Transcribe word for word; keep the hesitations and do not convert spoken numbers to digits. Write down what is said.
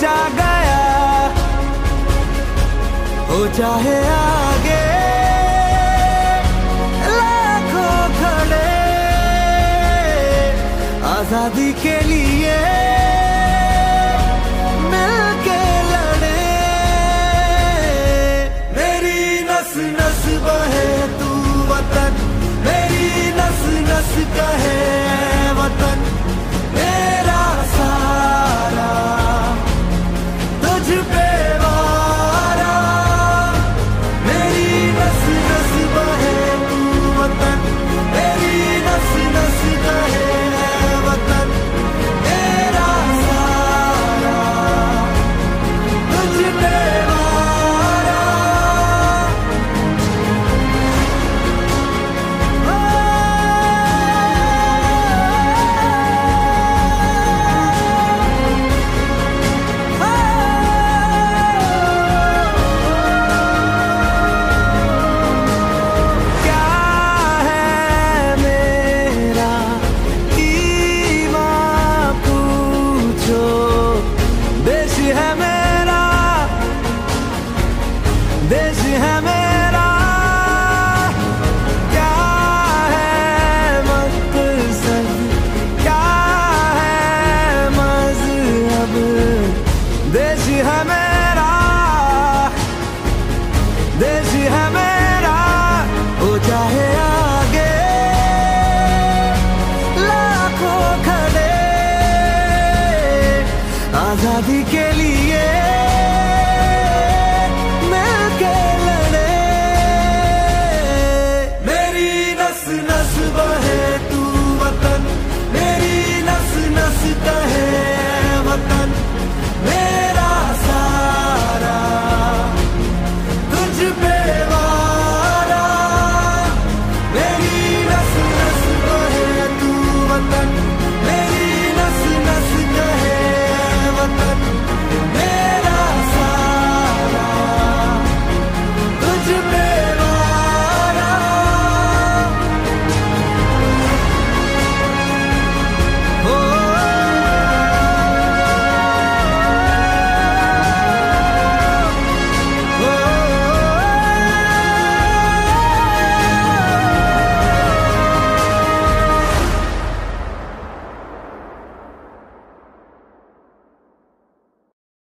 जा गया, हो चाहे आगे लाखों खड़े, आजादी के लिए मिलके लड़े। मेरी नस नस बहे तू वतन, मेरी नस नस कहे वतन, मेरा सारा तुझ पे वारा। मेरी नस नस बहे तू वतन, मेरी नस नस कहे वतन, मेरा सारा तुझ पे वारा। देश है मेरा, क्या है मकसद, क्या है मजहब। देश है मेरा, देश है मेरा, हो चाहे आगे लाखों खड़े, आजादी के